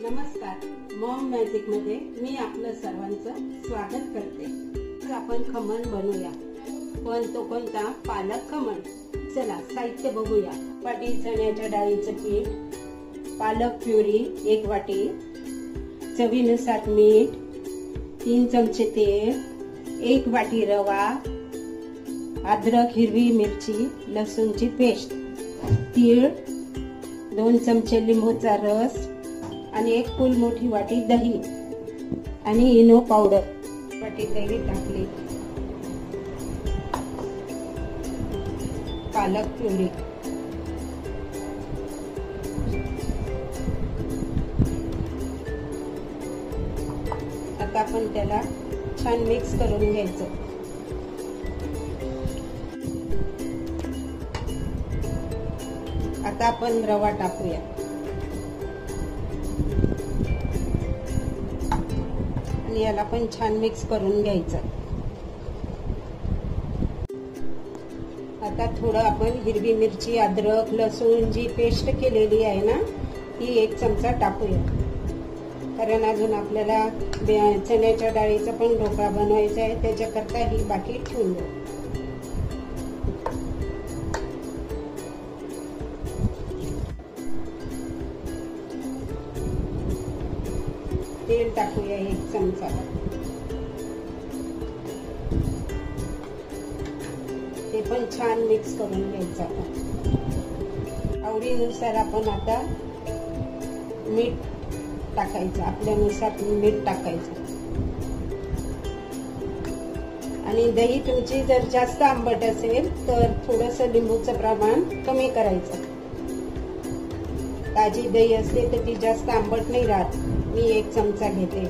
नमस्कार, Maugham magic मध्ये मी आपलं सर्वांचं स्वागत करते। तर आपण खमण बनवूया, पण तो कोणता? पालक खमण। चला साहित्य बघूया। वाटी चण्याच्या डाळीचं पीठ, पालक प्युरी 1 वाटी, चवीनुसार मीठ, 3 चमचे तेल, 1 वाटी रवा, अद्रक, हिरवी मिरची, लसूणची पेस्ट, तीळ, 2 चमचे लिंबूचा रस आणि 1 फुल मोठी वाटी दही आणि इनो पावडर। वाटी दही टाकली, पालक प्युरी, आता आपण त्याला छान मिक्स करून घ्यायचं। आता आपण रवा टाकूया आणि याला पण छान मिक्स करून घ्यायचं। आता थोडं आपण हिरवी मिरची, अद्रक, लसूण जी पेस्ट केलेली आहे ना, ती 1 चमचा टाकूया, कारण अजून आपल्याला चण्याच्या डाळीचा पण ढोकळा बनवायचा आहे, त्याच्याकरता ही बाकी ठेवून देऊ। तेल टाकूया 1 चमचा, ते पण छान मिक्स करून घ्यायचं। आवडीनुसार आपण आता मीठ टाकायचं, आपल्यानुसार मीठ टाकायचं। आणि दही तुमची जर जास्त आंबट असेल तर थोडंसं लिंबूचं प्रमाण कमी करायचं। ताजी दही असते तर ती जास्त आंबट नाही राहत। मी 1 चमचा घेते।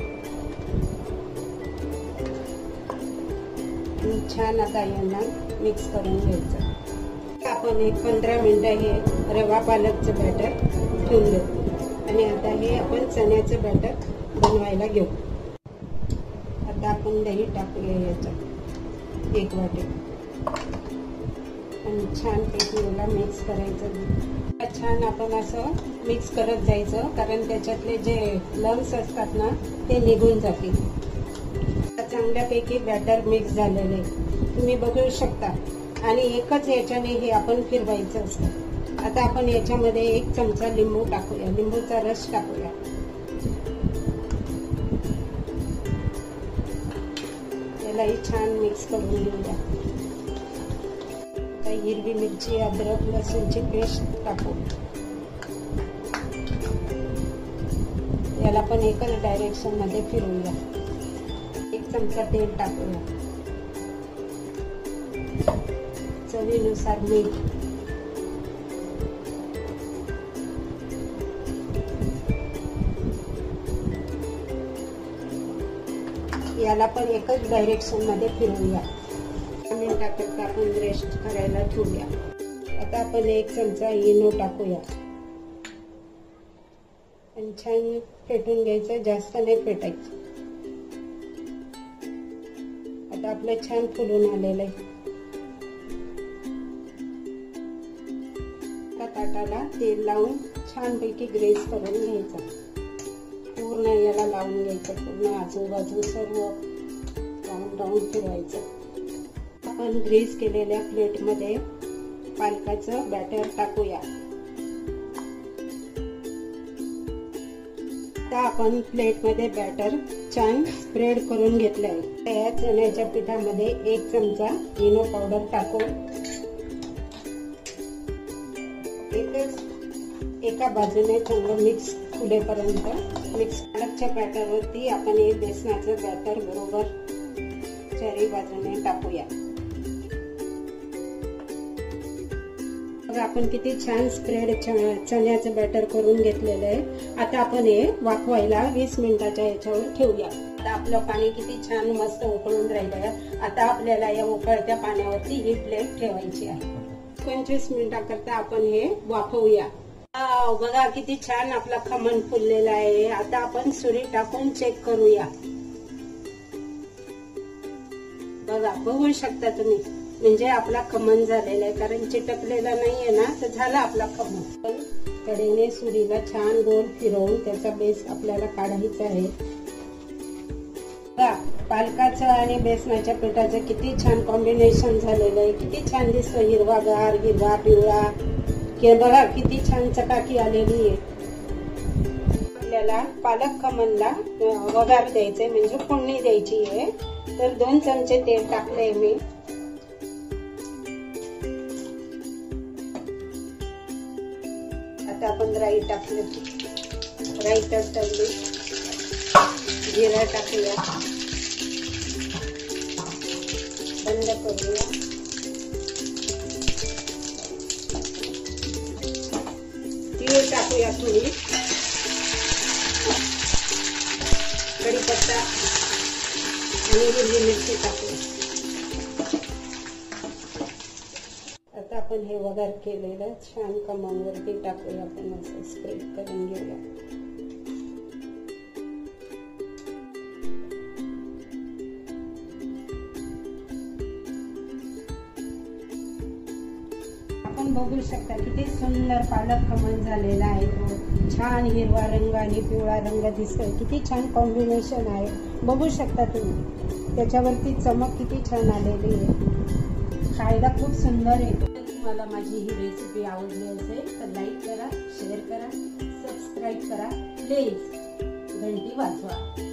छान आता यांना मिक्स करून घ्यायचं। आपण 15 मिनिटं हे रवा पालकचं बॅटर ठेवून देऊ आणि आता हे आपण चण्याचं बॅटर बनवायला घेऊ। आता आपण दही टाकूया याच्यात 1 वाटी आणि छान पैकी याला मिक्स करायचं। छान आपण असं मिक्स करत जायचं, कारण त्याच्यातले जे लम्स असतात ना ते निघून जातील। चांगल्यापैकी बॅटर मिक्स झालेले तुम्ही बघू शकता आणि एकच याच्याने हे आपण फिरवायचं असतं। आता आपण याच्यामध्ये 1 चमचा लिंबू टाकूया, लिंबूचा रस टाकूया। यालाही छान मिक्स करून घेऊया। हिरवी मिरची, अद्रक, लसूणची पेस्ट टाकू। याला पण एकच डायरेक्शन मध्ये फिरवूया। 1 चमचा तेल टाकूया, चवीनुसार मीठ, याला पण एकच डायरेक्शन मध्ये फिरवूया। मिनिटाकरता आपण रेस्ट करायला ठेवूया। आता आपण 1 चमचा इनो टाकूया आणि छान फेटून घ्यायचं, जास्त नाही फेटायचं। आता आपलं छान फुलून आलेलं आहे। ताटाला तेल लावून छान पैकी ग्रेस करून घ्यायचं। पूर्ण याला लावून घ्यायचं, पूर्ण आजूबाजू सर्व राऊंड फिरवायचं। आपण ग्रेस केलेल्या प्लेट मध्ये पालकाचं बॅटर टाकूया। आता आपण प्लेट मध्ये बॅटर छान स्प्रेड करून घेतलं आहे। या चण्याच्या पिठामध्ये 1 चमचा इनो पावडर टाकून एका बाजूने चांगलं मिक्स फुलेपर्यंत मिक्स। पालकच्या बॅटरवरती आपण हे बेसनाचं बॅटर बरोबर चारी बाजूने टाकूया। आपण किती छान स्प्रेड चण्याचं बॅटर करून घेतलेलं आहे। आता आपण हे वाफवायला 20 मिनिटाच्या याच्यावर ठेवूया। आता आपलं पाणी किती छान मस्त उकळून राहिलंय। आता आपल्याला या उकळत्या पाण्यावरती ही प्लेट ठेवायची आहे। 25 मिनिटाकरता आपण हे वाफवूया। बघा किती छान आपला खमण फुललेला आहे। आता आपण सुरी टाकून चेक करूया। बघा, बघू शकता तुम्ही, म्हणजे आपला खमण झालेला आहे, कारण चिटकलेला नाहीये ना, तर झाला आपला खमण। कडेने सुरीला छान गोल फिरवून त्याचा बेस आपल्याला काढायचा आहे. पालकाचं आणि बेसनाच्या पिठाचं किती छान कॉम्बिनेशन झालेलं आहे. किती छान दिसतो, हिरवागार, हिरवा पिवळा. बघा किती छान चकाकी आलेली आहे. आपल्याला पालक खमणला वघार द्यायचे म्हणजे फोडणी द्यायची आहे. तर 2 चमचे तेल टाकले मी. आता आपण राई टाकले. राई तडतडली. जिरा टाकूया. बंद करूया. तीळ टाकूया थोडी. कढीपत्ता आणि हिरवी मिरची टाकूया. आता आपण हे वघार केलेलं छान खमणवरती टाकूया. आपण असं स्प्रेड करून घेऊया. आपण बघू शकता किती सुंदर पालक खमण झालेला आहे. तो छान हिरवा रंग आणि पिवळा रंग दिसतोय. किती छान कॉम्बिनेशन आहे. बघू शकता तुम्ही. त्याच्यावरती चमक किती छान आलेली आहे. खायला खूप सुंदर आहे. तुम्हाला माझी ही रेसिपी आवडली असेल तर लाईक करा, शेअर करा, सबस्क्राईब करा. प्लीज घंटी वाजवा.